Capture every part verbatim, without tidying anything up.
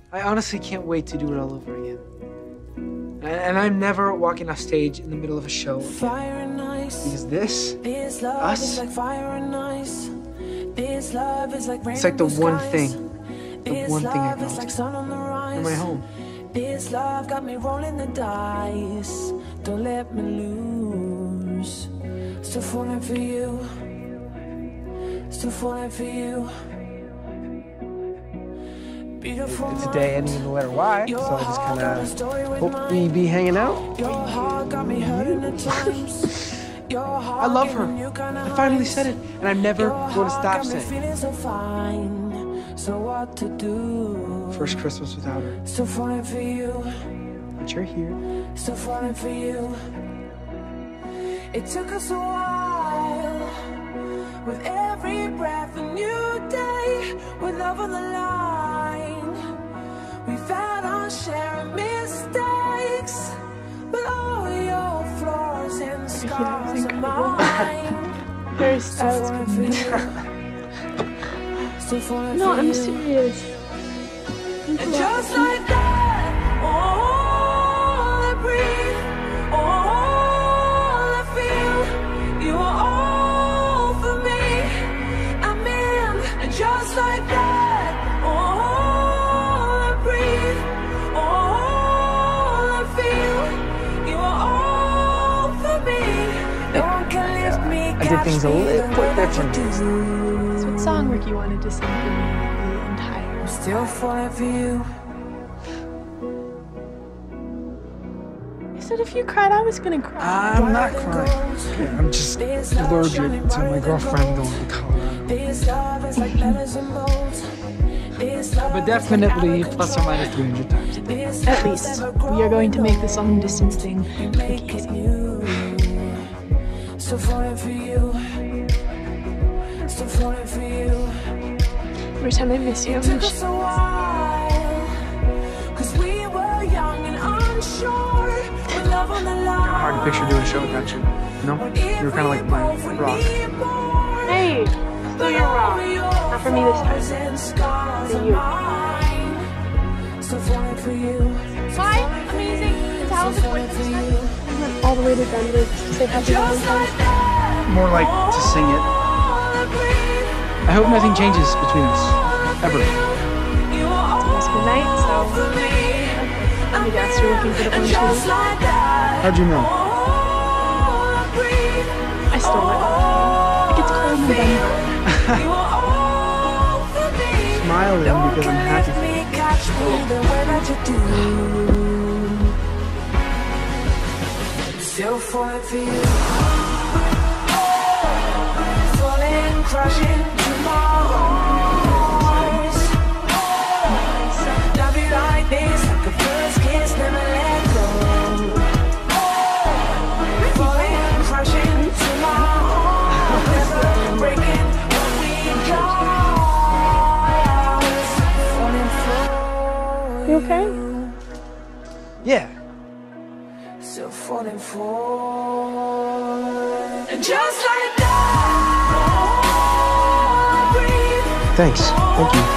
I honestly can't wait to do it all over again. And I'm never walking off stage in the middle of a show again. Because this, us, it's like the one thing, the one thing I go to. In my home. This love got me rolling the dice. Don't let me lose. Still falling for you. Still falling for you. It's a day ending in the letter Y, so I just kind of hope we be hanging out. I love her. I finally said it, and I'm never going to stop saying. So what to do? First Christmas without her. Still falling for you. But you're here. Still falling for you. It took us a while. With every breath, a new day. With love on the line. We've had our share of mistakes. But all your flaws and scars are mine. Very stylish. No, I'm serious. And just like that, all I breathe, all I feel, you are all for me. I'm in. And just like that, all I breathe, all I feel, you are all for me. No one can lift me. I did things a little bit different. What song Ricky wanted to sing for me the entire I'm still falling for you. I said if you cried, I was gonna cry. I'm not crying. Okay, I'm just allergic to my girlfriend going to Colorado. But definitely plus or minus three hundred times a day. At least. We are going to make this long distance thing look easy. Still falling for you. Still falling for you. Every time I miss you, I'm Took us a while, cause we were young and unsure. With love on the line. Hard to picture doing a show without you. No? You were kind of like my rock. Hey, still your rock. Not for me this time. For you. Still falling for you. Hi, amazing. Talented voice. I went all the way to Denver to say happy Valentine's. More like to sing it. I hope nothing changes between us. Ever. It's almost midnight, so I'm guess you're looking for the orange juice. How'd you know? I stole it. It gets cold in November. Smiling because I'm happy for you. Still falling for you. Falling, crashing to my arms. Love you like this, like a first kiss, never let go. Falling, crashing to my arms. Never breaking what we got. Falling for you. You okay? Yeah. Still falling for. And just like that. Thanks. Thank you.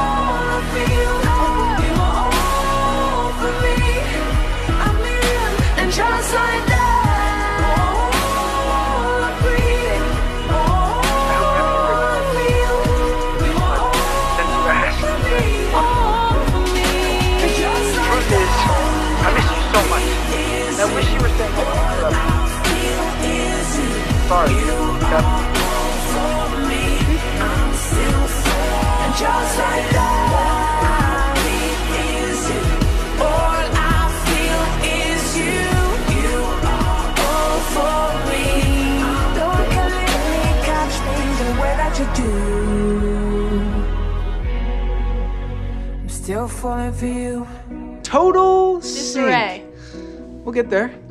And just like that. I miss you so much. I wish you were staying home forever. Sorry. Just like that, is you. All I feel is you. You are all for me. No one can let me catch me the way that you do. I'm still falling for you. Total Disarray. We'll get there.